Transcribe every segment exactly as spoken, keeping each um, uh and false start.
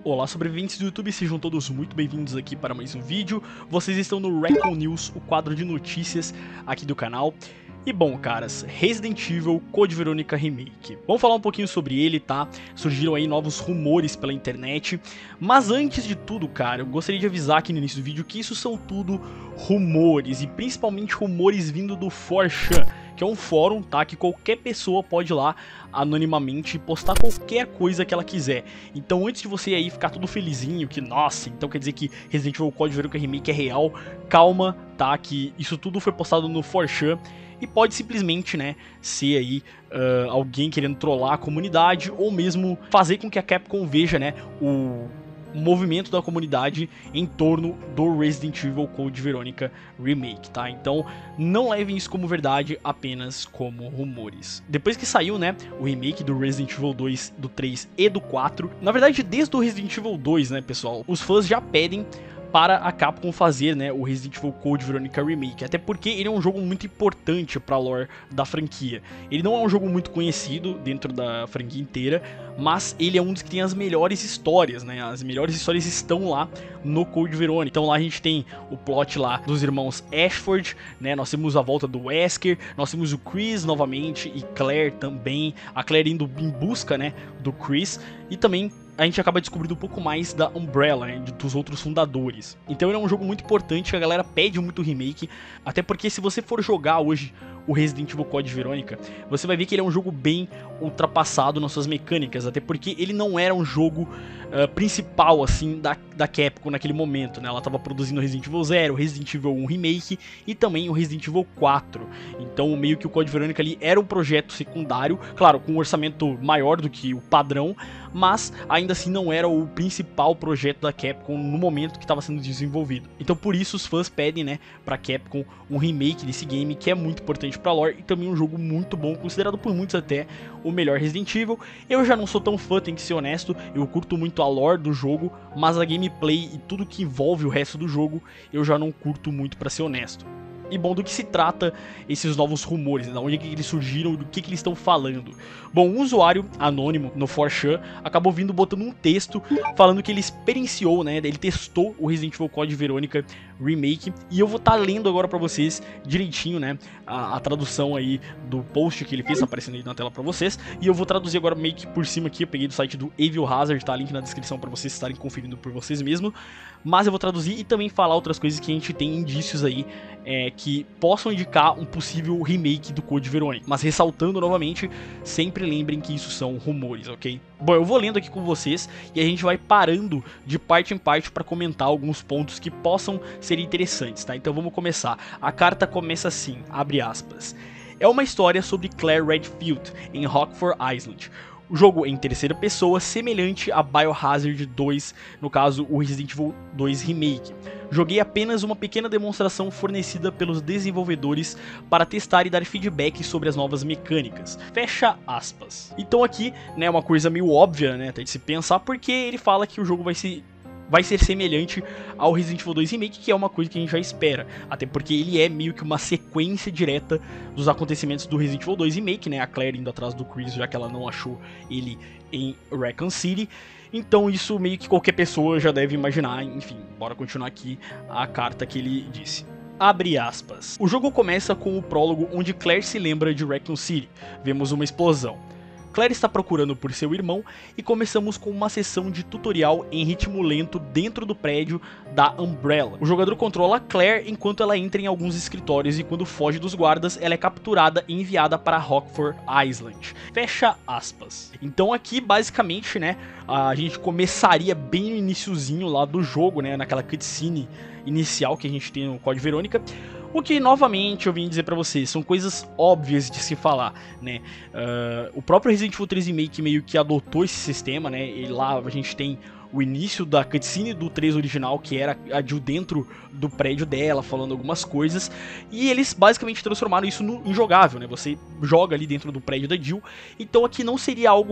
Olá, sobreviventes do YouTube, sejam todos muito bem-vindos aqui para mais um vídeo. Vocês estão no Recon News, o quadro de notícias aqui do canal. E bom, caras, Resident Evil Code Veronica Remake. Vamos falar um pouquinho sobre ele, tá? Surgiram aí novos rumores pela internet. Mas antes de tudo, cara, eu gostaria de avisar aqui no início do vídeo que isso são tudo rumores. E principalmente rumores vindo do four chan, que é um fórum, tá? Que qualquer pessoa pode ir lá anonimamente postar qualquer coisa que ela quiser. Então antes de você aí ficar todo felizinho, que nossa, então quer dizer que Resident Evil Code Veronica Remake é real, calma, tá? Que isso tudo foi postado no four chan. E pode simplesmente, né, ser aí uh, alguém querendo trollar a comunidade ou mesmo fazer com que a Capcom veja, né, o movimento da comunidade em torno do Resident Evil Code Veronica Remake, tá? Então não levem isso como verdade, apenas como rumores. Depois que saiu, né, o remake do Resident Evil dois, do três e do quatro, na verdade desde o Resident Evil dois, né, pessoal, os fãs já pedem para a Capcom fazer, né, o Resident Evil Code Veronica Remake, até porque ele é um jogo muito importante para a lore da franquia. Ele não é um jogo muito conhecido dentro da franquia inteira, mas ele é um dos que tem as melhores histórias, né, as melhores histórias estão lá no Code Veronica. Então lá a gente tem o plot lá dos irmãos Ashford, né, nós temos a volta do Wesker, nós temos o Chris novamente e Claire também, a Claire indo em busca, né, do Chris, e também a gente acaba descobrindo um pouco mais da Umbrella, né, dos outros fundadores. Então ele é um jogo muito importante, que a galera pede muito remake, até porque se você for jogar hoje o Resident Evil Code Veronica, você vai ver que ele é um jogo bem ultrapassado nas suas mecânicas, até porque ele não era um jogo uh, principal, assim, da, da Capcom naquele momento, né? Ela estava produzindo Resident Evil zero, Resident Evil um Remake e também o Resident Evil quatro. Então meio que o Code Veronica ali era um projeto secundário, claro, com um orçamento maior do que o padrão, mas ainda assim não era o principal projeto da Capcom no momento que estava sendo desenvolvido. Então por isso os fãs pedem, né, pra Capcom um remake desse game, que é muito importante pra lore e também um jogo muito bom, considerado por muitos até o melhor Resident Evil. Eu já não sou tão fã, tenho que ser honesto, eu curto muito a lore do jogo, mas a gameplay e tudo que envolve o resto do jogo eu já não curto muito, pra ser honesto. E bom, do que se trata esses novos rumores, né? Da onde é que eles surgiram, do que, que eles estão falando. Bom, um usuário anônimo no four chan acabou vindo botando um texto falando que ele experienciou, né, ele testou o Resident Evil Code Veronica Remake, e eu vou estar tá lendo agora pra vocês direitinho, né, a, a tradução aí do post que ele fez, tá aparecendo aí na tela pra vocês, e eu vou traduzir agora meio que por cima aqui, eu peguei do site do Evil Hazard, tá, link na descrição pra vocês estarem conferindo por vocês mesmos, mas eu vou traduzir e também falar outras coisas que a gente tem indícios aí, é, que possam indicar um possível remake do Code Veronica, mas ressaltando novamente, sempre lembrem que isso são rumores, ok? Bom, eu vou lendo aqui com vocês e a gente vai parando de parte em parte para comentar alguns pontos que possam ser interessantes, tá? Então vamos começar. A carta começa assim, abre aspas. É uma história sobre Claire Redfield em Rockford Island. O jogo é em terceira pessoa, semelhante a Biohazard dois, no caso o Resident Evil dois Remake. Joguei apenas uma pequena demonstração fornecida pelos desenvolvedores para testar e dar feedback sobre as novas mecânicas. Fecha aspas. Então aqui, né, uma coisa meio óbvia, né, até de se pensar, porque ele fala que o jogo vai se... vai ser semelhante ao Resident Evil dois Remake, que é uma coisa que a gente já espera. Até porque ele é meio que uma sequência direta dos acontecimentos do Resident Evil dois Remake, né? A Claire indo atrás do Chris, já que ela não achou ele em Raccoon City. Então isso meio que qualquer pessoa já deve imaginar. Enfim, bora continuar aqui a carta que ele disse. Abre aspas. O jogo começa com o prólogo onde Claire se lembra de Raccoon City. Vemos uma explosão. Claire está procurando por seu irmão e começamos com uma sessão de tutorial em ritmo lento dentro do prédio da Umbrella. O jogador controla Claire enquanto ela entra em alguns escritórios e quando foge dos guardas, ela é capturada e enviada para Rockford Island. Fecha aspas. Então aqui basicamente, né, a gente começaria bem no iniciozinho lá do jogo, né, naquela cutscene inicial que a gente tem no Code Veronica. O que, novamente, eu vim dizer pra vocês, são coisas óbvias de se falar, né? Uh, o próprio Resident Evil três Remake meio que adotou esse sistema, né? E lá a gente tem o início da cutscene do três original, que era a Jill dentro do prédio dela, falando algumas coisas, e eles basicamente transformaram isso no injogável, né? Você joga ali dentro do prédio da Jill, então aqui não seria algo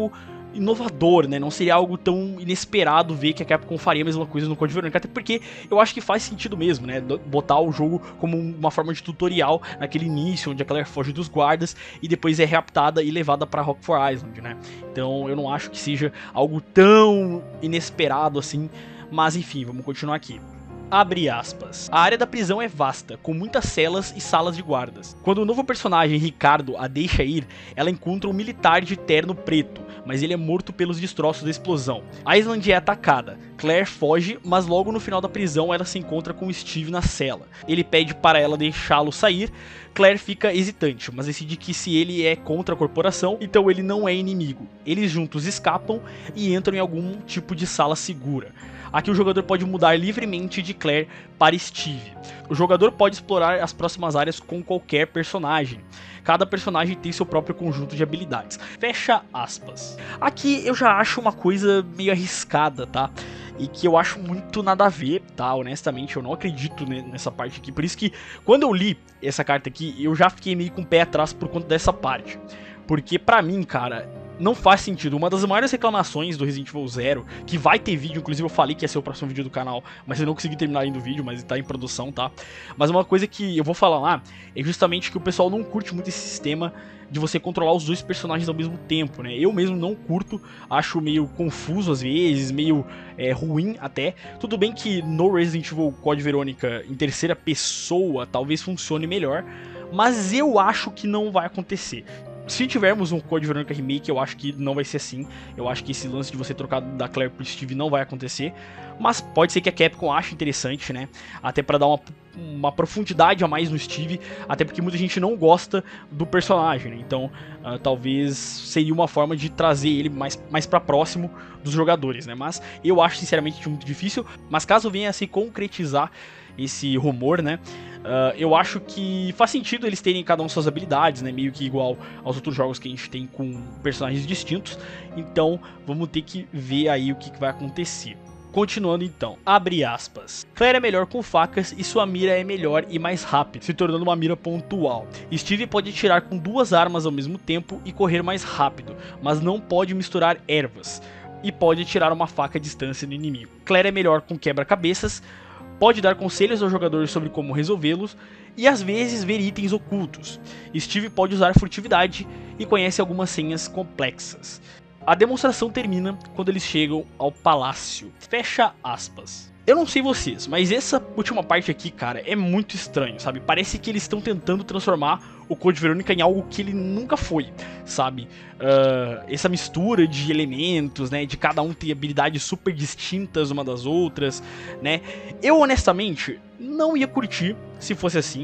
inovador, né? Não seria algo tão inesperado ver que a Capcom faria a mesma coisa no Code Veronica, até porque eu acho que faz sentido mesmo, né? Botar o jogo como uma forma de tutorial naquele início, onde a Claire foge dos guardas e depois é raptada e levada pra Rockford Island, né? Então eu não acho que seja algo tão inesperado assim, mas enfim, vamos continuar aqui. Abre aspas. A área da prisão é vasta, com muitas celas e salas de guardas. Quando o novo personagem, Ricardo, a deixa ir, ela encontra um militar de terno preto, mas ele é morto pelos destroços da explosão. Island é atacada. Claire foge, mas logo no final da prisão ela se encontra com Steve na cela. Ele pede para ela deixá-lo sair. Claire fica hesitante, mas decide que se ele é contra a corporação, então ele não é inimigo. Eles juntos escapam e entram em algum tipo de sala segura. Aqui o jogador pode mudar livremente de Claire para Steve. O jogador pode explorar as próximas áreas com qualquer personagem. Cada personagem tem seu próprio conjunto de habilidades. Fecha aspas. Aqui eu já acho uma coisa meio arriscada, tá? E que eu acho muito nada a ver, tá? Honestamente, eu não acredito nessa parte aqui. Por isso que, quando eu li essa carta aqui, eu já fiquei meio com o pé atrás por conta dessa parte. Porque pra mim, cara, não faz sentido. Uma das maiores reclamações do Resident Evil Zero, que vai ter vídeo, inclusive eu falei que ia ser o próximo vídeo do canal, mas eu não consegui terminar ainda o vídeo, mas tá em produção, tá? Mas uma coisa que eu vou falar lá é justamente que o pessoal não curte muito esse sistema de você controlar os dois personagens ao mesmo tempo, né? Eu mesmo não curto, acho meio confuso às vezes, meio é, ruim até. Tudo bem que no Resident Evil Code Veronica em terceira pessoa talvez funcione melhor, mas eu acho que não vai acontecer. Se tivermos um Code Veronica Remake, eu acho que não vai ser assim. Eu acho que esse lance de você trocar da Claire pro Steve não vai acontecer. Mas pode ser que a Capcom ache interessante, né? Até pra dar uma, uma profundidade a mais no Steve. Até porque muita gente não gosta do personagem, né? Então, uh, talvez seria uma forma de trazer ele mais, mais pra próximo dos jogadores, né? Mas eu acho sinceramente muito difícil. Mas caso venha a se concretizar esse rumor, né? Uh, eu acho que faz sentido eles terem cada um suas habilidades, né? Meio que igual aos outros jogos que a gente tem com personagens distintos. Então, vamos ter que ver aí o que, que vai acontecer. Continuando então, abre aspas. Claire é melhor com facas e sua mira é melhor e mais rápida, se tornando uma mira pontual. Steve pode atirar com duas armas ao mesmo tempo e correr mais rápido, mas não pode misturar ervas. E pode atirar uma faca à distância do inimigo. Claire é melhor com quebra-cabeças, pode dar conselhos ao jogador sobre como resolvê-los e às vezes ver itens ocultos. Steve pode usar furtividade e conhece algumas senhas complexas. A demonstração termina quando eles chegam ao palácio. Fecha aspas. Eu não sei vocês, mas essa última parte aqui, cara, é muito estranho, sabe? Parece que eles estão tentando transformar o Code Veronica em algo que ele nunca foi, sabe? Uh, essa mistura de elementos, né? De cada um ter habilidades super distintas uma das outras, né? Eu, honestamente, não ia curtir se fosse assim.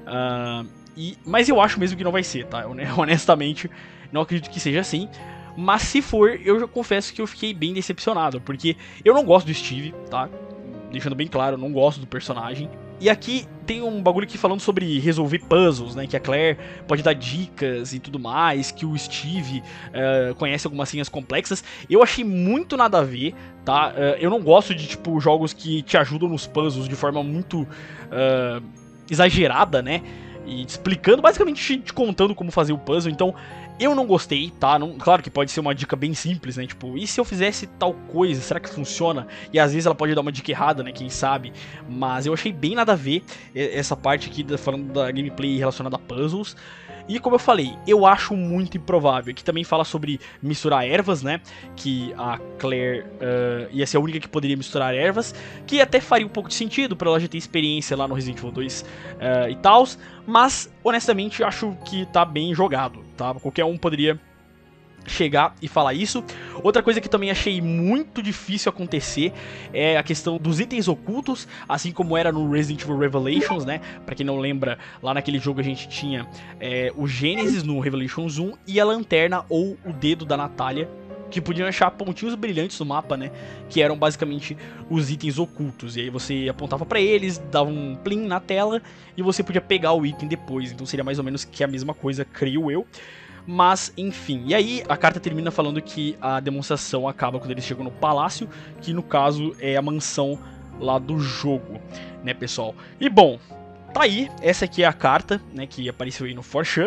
Uh, e, mas eu acho mesmo que não vai ser, tá? Eu, né, honestamente, não acredito que seja assim. Mas se for, eu já confesso que eu fiquei bem decepcionado, porque eu não gosto do Steve, tá? Deixando bem claro, eu não gosto do personagem. E aqui tem um bagulho aqui falando sobre resolver puzzles, né? Que a Claire pode dar dicas e tudo mais, que o Steve uh, conhece algumas senhas complexas. Eu achei muito nada a ver, tá? Uh, eu não gosto de, tipo, jogos que te ajudam nos puzzles de forma muito uh, exagerada, né? E te explicando, basicamente te, te contando como fazer o puzzle, então... Eu não gostei, tá? Não, claro que pode ser uma dica bem simples, né? Tipo, e se eu fizesse tal coisa? Será que funciona? E às vezes ela pode dar uma dica errada, né? Quem sabe? Mas eu achei bem nada a ver essa parte aqui da, falando da gameplay relacionada a puzzles. E como eu falei, eu acho muito improvável. Aqui também fala sobre misturar ervas, né? Que a Claire uh, ia ser a única que poderia misturar ervas. Que até faria um pouco de sentido pra ela já ter experiência lá no Resident Evil dois uh, e tal. Mas, honestamente, acho que tá bem jogado, tá? Qualquer um poderia chegar e falar isso. Outra coisa que também achei muito difícil acontecer é a questão dos itens ocultos, assim como era no Resident Evil Revelations, né? Pra quem não lembra, lá naquele jogo a gente tinha é, o Gênesis no Revelations um e a lanterna ou o dedo da Natália, que podiam achar pontinhos brilhantes no mapa, né? Que eram basicamente os itens ocultos. E aí você apontava pra eles, dava um plim na tela e você podia pegar o item depois. Então seria mais ou menos que a mesma coisa, creio eu. Mas, enfim, e aí a carta termina falando que a demonstração acaba quando eles chegam no palácio, que no caso é a mansão lá do jogo, né, pessoal? E bom, tá aí, essa aqui é a carta, né, que apareceu aí no quatro chan.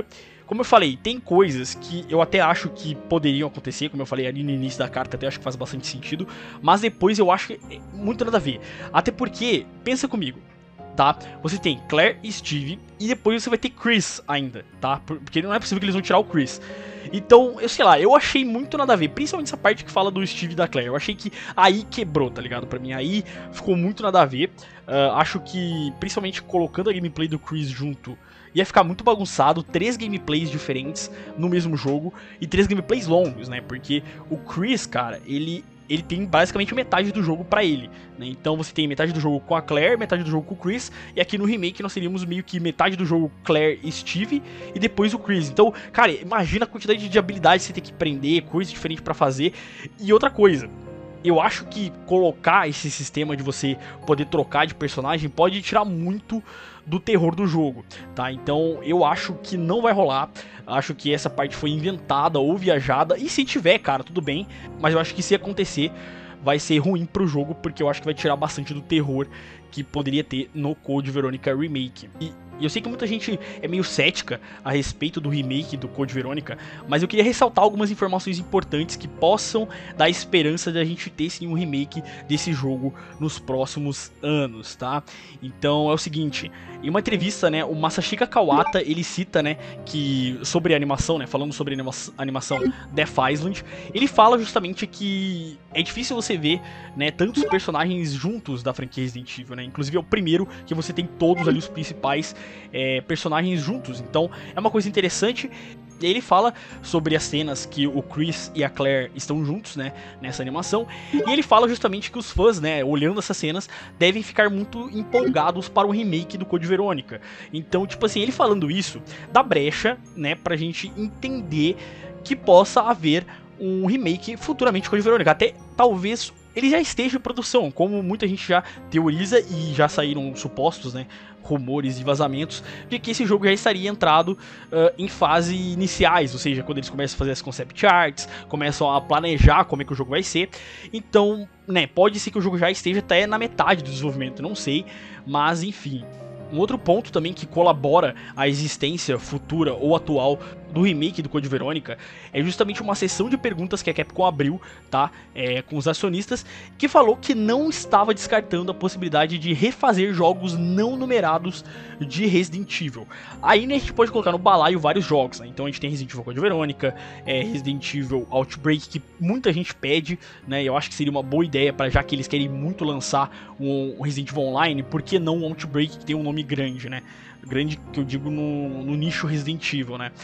Como eu falei, tem coisas que eu até acho que poderiam acontecer, como eu falei ali no início da carta, até acho que faz bastante sentido, mas depois eu acho que é muito nada a ver. Até porque, pensa comigo, tá? Você tem Claire e Steve, e depois você vai ter Chris ainda, tá? Porque não é possível que eles vão tirar o Chris. Então, eu sei lá, eu achei muito nada a ver, principalmente essa parte que fala do Steve e da Claire. Eu achei que aí quebrou, tá ligado? Pra mim, aí ficou muito nada a ver. Uh, acho que, principalmente colocando a gameplay do Chris junto, ia ficar muito bagunçado, três gameplays diferentes no mesmo jogo, e três gameplays longos, né? Porque o Chris, cara, ele... ele tem basicamente metade do jogo pra ele, né? Então você tem metade do jogo com a Claire, metade do jogo com o Chris, e aqui no remake nós teríamos meio que metade do jogo Claire e Steve, e depois o Chris. Então, cara, imagina a quantidade de habilidades que você tem que aprender, coisas diferentes pra fazer. E outra coisa, eu acho que colocar esse sistema de você poder trocar de personagem pode tirar muito do terror do jogo, tá? Então eu acho que não vai rolar, acho que essa parte foi inventada ou viajada, e se tiver, cara, tudo bem, mas eu acho que se acontecer vai ser ruim pro jogo, porque eu acho que vai tirar bastante do terror que poderia ter no Code Veronica Remake. E eu sei que muita gente é meio cética a respeito do remake do Code Veronica, mas eu queria ressaltar algumas informações importantes que possam dar esperança de a gente ter sim um remake desse jogo nos próximos anos, tá? Então é o seguinte, em uma entrevista, né, o Masashika Kawata, ele cita, né, que sobre a animação, né, falando sobre a anima animação Death Island, ele fala justamente que é difícil você ver, né, tantos personagens juntos da franquia Resident Evil, né? Inclusive é o primeiro que você tem todos ali os principais é, personagens juntos. Então é uma coisa interessante. E ele fala sobre as cenas que o Chris e a Claire estão juntos, né, nessa animação. E ele fala justamente que os fãs, né, olhando essas cenas, devem ficar muito empolgados para o remake do Code Veronica. Então, tipo assim, ele falando isso, dá brecha, né, pra gente entender que possa haver um remake futuramente de Code Veronica. Até talvez ele já esteja em produção, como muita gente já teoriza e já saíram supostos, né, rumores e vazamentos de que esse jogo já estaria entrado uh, em fase iniciais, ou seja, quando eles começam a fazer as concept arts, começam a planejar como é que o jogo vai ser. Então, né, pode ser que o jogo já esteja até na metade do desenvolvimento, não sei, mas enfim. Um outro ponto também que colabora a existência futura ou atual do remake do Code Veronica é justamente uma sessão de perguntas que a Capcom abriu, tá, é, com os acionistas, que falou que não estava descartando a possibilidade de refazer jogos não numerados de Resident Evil. Aí, né, a gente pode colocar no balaio vários jogos, né? Então a gente tem Resident Evil Code Veronica, é, Resident Evil Outbreak, que muita gente pede, né? Eu acho que seria uma boa ideia, para já que eles querem muito lançar um, um Resident Evil Online, por que não um Outbreak que tem um nome grande, né? Grande que eu digo no, no nicho Resident Evil, né?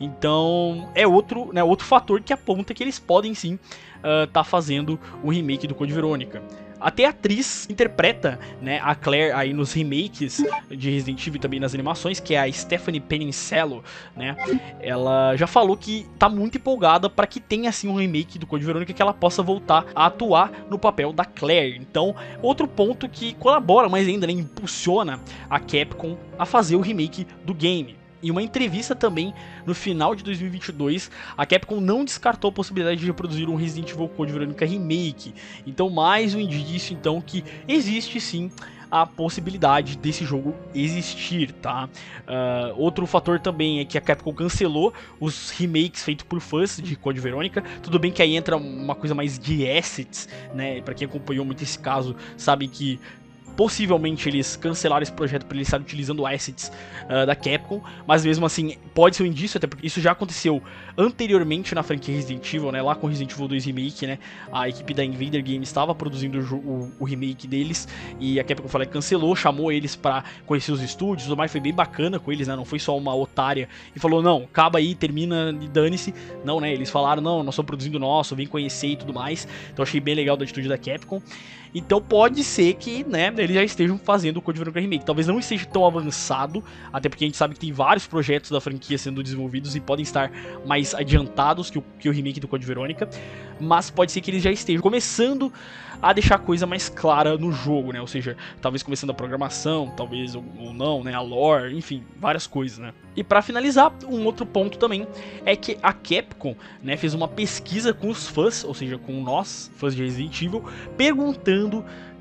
Então é outro, né, outro fator que aponta que eles podem sim uh, tá fazendo o remake do Code Veronica. Até a atriz interpreta, né, a Claire aí nos remakes de Resident Evil e também nas animações, que é a Stephanie Penicello, né? Ela já falou que tá muito empolgada para que tenha assim um remake do Code Veronica, que ela possa voltar a atuar no papel da Claire. Então, outro ponto que colabora, mas ainda, né, impulsiona a Capcom a fazer o remake do game. Em uma entrevista também, no final de dois mil e vinte e dois, a Capcom não descartou a possibilidade de reproduzir um Resident Evil Code Veronica Remake. Então, mais um indício, então, que existe sim a possibilidade desse jogo existir, tá? Uh, outro fator também é que a Capcom cancelou os remakes feitos por fãs de Code Veronica. Tudo bem que aí entra uma coisa mais de assets, né? Pra quem acompanhou muito esse caso, sabe que possivelmente eles cancelaram esse projeto para eles estarem utilizando assets uh, da Capcom, mas mesmo assim pode ser um indício, até porque isso já aconteceu anteriormente na franquia Resident Evil, né, lá com Resident Evil dois Remake, né, a equipe da Invader Games estava produzindo o, o, o remake deles, e a Capcom falou que cancelou, chamou eles para conhecer os estúdios, tudo mais, foi bem bacana com eles, né, não foi só uma otária, e falou, não, acaba aí, termina e dane-se, não, né, eles falaram, não, nós estamos produzindo o nosso, vem conhecer e tudo mais, então achei bem legal da atitude da Capcom. Então pode ser que, né, eles já estejam fazendo o Code Veronica Remake. Talvez não esteja tão avançado, até porque a gente sabe que tem vários projetos da franquia sendo desenvolvidos e podem estar mais adiantados que o, que o remake do Code Veronica. Mas pode ser que eles já estejam começando a deixar a coisa mais clara no jogo, né? Ou seja, talvez começando a programação, talvez ou, ou não, né? A lore, enfim, várias coisas, né? E pra finalizar, um outro ponto também é que a Capcom, né, fez uma pesquisa com os fãs, ou seja, com nós, fãs de Resident Evil, perguntando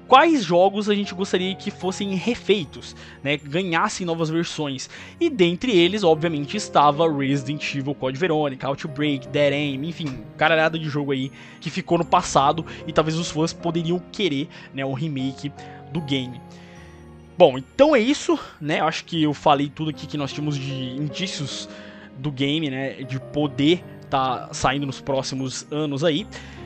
quais jogos a gente gostaria que fossem refeitos, né, ganhassem novas versões. E dentre eles, obviamente, estava Resident Evil Code Verônica, Outbreak, Dead Aim, enfim, caralhada de jogo aí que ficou no passado e talvez os fãs poderiam querer, né, um remake do game. Bom, então é isso, né? Eu acho que eu falei tudo aqui que nós tínhamos de indícios do game, né? De poder tá saindo nos próximos anos aí.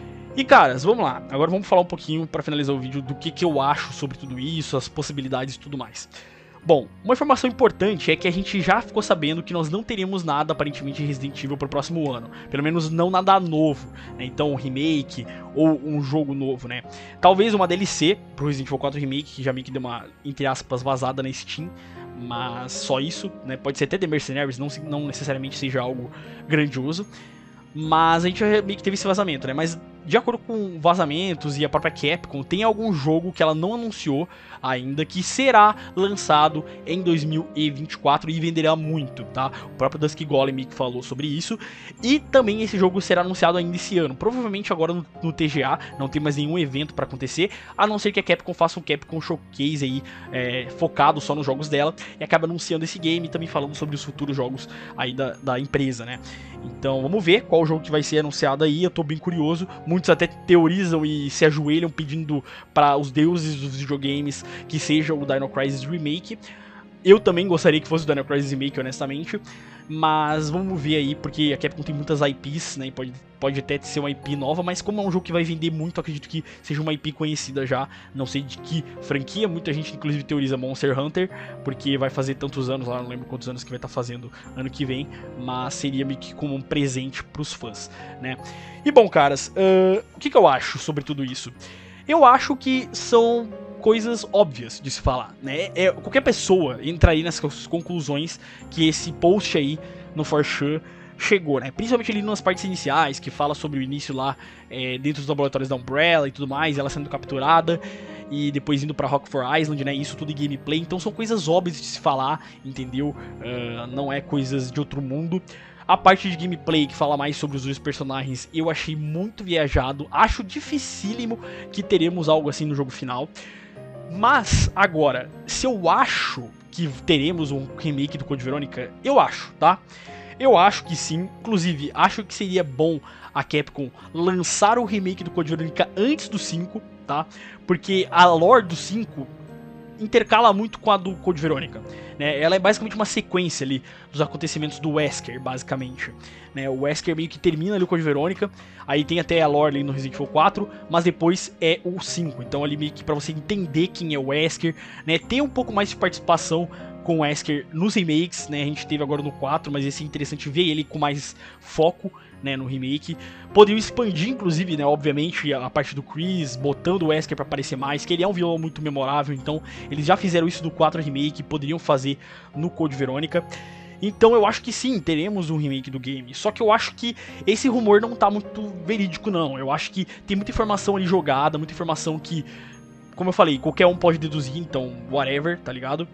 E caras, vamos lá. Agora vamos falar um pouquinho para finalizar o vídeo do que, que eu acho sobre tudo isso, as possibilidades e tudo mais. Bom, uma informação importante é que a gente já ficou sabendo que nós não teremos nada aparentemente Resident Evil para o próximo ano. Pelo menos não nada novo, né? Então um remake ou um jogo novo, né? Talvez uma D L C pro Resident Evil quatro Remake, que já meio que deu uma, entre aspas, vazada na Steam. Mas só isso, né? Pode ser até The Mercenaries, não, não necessariamente seja algo grandioso. Mas a gente já meio que teve esse vazamento, né? Mas de acordo com vazamentos e a própria Capcom, tem algum jogo que ela não anunciou ainda que será lançado em dois mil e vinte e quatro e venderá muito, tá? O próprio Dusk Golem que falou sobre isso. E também esse jogo será anunciado ainda esse ano, provavelmente agora no, no T G A, não tem mais nenhum evento para acontecer, a não ser que a Capcom faça um Capcom Showcase aí, é, focado só nos jogos dela, e acaba anunciando esse game e também falando sobre os futuros jogos aí da, da empresa, né? Então vamos ver qual jogo que vai ser anunciado aí, eu tô bem curioso. Muitos até teorizam e se ajoelham pedindo para os deuses dos videogames que seja o Dino Crisis Remake. Eu também gostaria que fosse o Dino Crisis Remake, honestamente. Mas vamos ver aí, porque a Capcom tem muitas I Ps, né? Pode, pode até ser uma I P nova, mas como é um jogo que vai vender muito, acredito que seja uma I P conhecida já. Não sei de que franquia, muita gente inclusive teoriza Monster Hunter, porque vai fazer tantos anos lá, não lembro quantos anos que vai estar fazendo ano que vem, mas seria meio que como um presente pros fãs, né? E bom, caras, uh, o que, que eu acho sobre tudo isso? Eu acho que são coisas óbvias de se falar, né? É, qualquer pessoa entraria nessas conclusões que esse post aí no four chan chegou, né? Principalmente ali nas partes iniciais, que fala sobre o início lá é, dentro dos laboratórios da Umbrella e tudo mais, ela sendo capturada e depois indo pra Rockford Island, né? Isso tudo em gameplay, então são coisas óbvias de se falar, entendeu? Uh, não é coisas de outro mundo. A parte de gameplay que fala mais sobre os dois personagens eu achei muito viajado, acho dificílimo que teremos algo assim no jogo final. Mas, agora, se eu acho que teremos um remake do Code Verônica, eu acho, tá? Eu acho que sim, inclusive, acho que seria bom a Capcom lançar o remake do Code Verônica antes do cinco, tá? Porque a lore do cinco intercala muito com a do Code Verônica, né? Ela é basicamente uma sequência ali dos acontecimentos do Wesker, basicamente, né? O Wesker meio que termina ali o Code Verônica, aí tem até a lore ali no Resident Evil quatro, mas depois é o cinco, então ali meio que pra você entender quem é o Wesker, né? Tem um pouco mais de participação com o Wesker nos remakes, né? A gente teve agora no quatro, mas esse é interessante ver ele com mais foco, né, no remake. Poderiam expandir, inclusive, né, obviamente, a parte do Chris, botando o Wesker pra aparecer mais, que ele é um vilão muito memorável, então eles já fizeram isso no quatro Remake, poderiam fazer no Code Verônica. Então eu acho que sim, teremos um remake do game, só que eu acho que esse rumor não tá muito verídico não, eu acho que tem muita informação ali jogada, muita informação que, como eu falei, qualquer um pode deduzir, então whatever, tá ligado?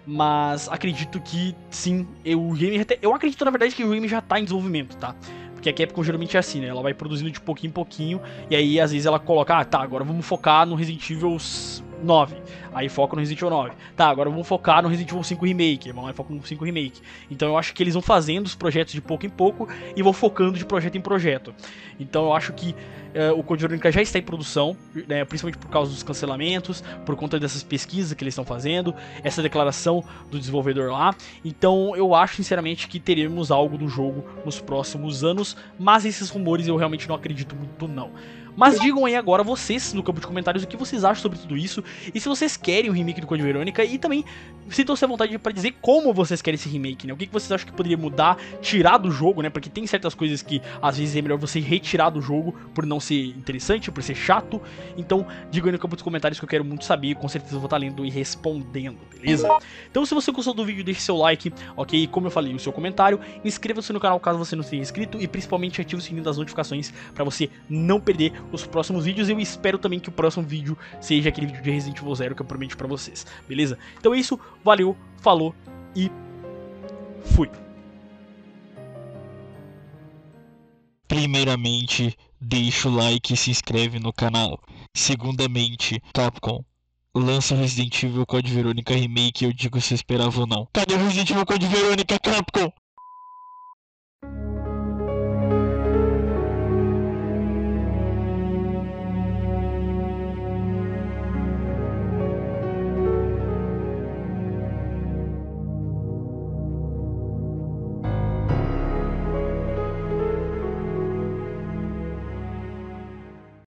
Mas acredito que sim, eu, o game, eu acredito na verdade que o game já tá em desenvolvimento, tá? Porque a Capcom geralmente é assim, né? Ela vai produzindo de pouquinho em pouquinho, e aí às vezes ela coloca, ah, tá, agora vamos focar no Resident Evil nove. Aí foca no Resident Evil nove. Tá, agora vamos focar no Resident Evil cinco Remake. Vamos lá e foca no cinco Remake. Então eu acho que eles vão fazendo os projetos de pouco em pouco e vão focando de projeto em projeto. Então eu acho que uh, o Code Verônica já está em produção, né, principalmente por causa dos cancelamentos, por conta dessas pesquisas que eles estão fazendo, essa declaração do desenvolvedor lá. Então eu acho sinceramente que teremos algo do jogo nos próximos anos, mas esses rumores eu realmente não acredito muito não. Mas digam aí agora vocês no campo de comentários o que vocês acham sobre tudo isso, e se vocês querem o remake do Code Verônica, e também sintam-se à vontade para dizer como vocês querem esse remake, né? O que vocês acham que poderia mudar, tirar do jogo, né? Porque tem certas coisas que às vezes é melhor você retirar do jogo por não ser interessante, por ser chato. Então digam aí no campo dos comentários que eu quero muito saber, com certeza eu vou estar lendo e respondendo, beleza? Então se você gostou do vídeo, deixe seu like, ok? Como eu falei, o seu comentário, inscreva-se no canal caso você não tenha inscrito, e principalmente ative o sininho das notificações para você não perder os próximos vídeos. Eu espero também que o próximo vídeo seja aquele vídeo de Resident Evil Zero que eu prometi pra vocês, beleza? Então é isso, valeu, falou e fui! Primeiramente, deixa o like e se inscreve no canal. Segundamente, Capcom, Lança o Resident Evil Code Verônica Remake, eu digo se esperava ou não. Cadê o Resident Evil Code Verônica, Capcom?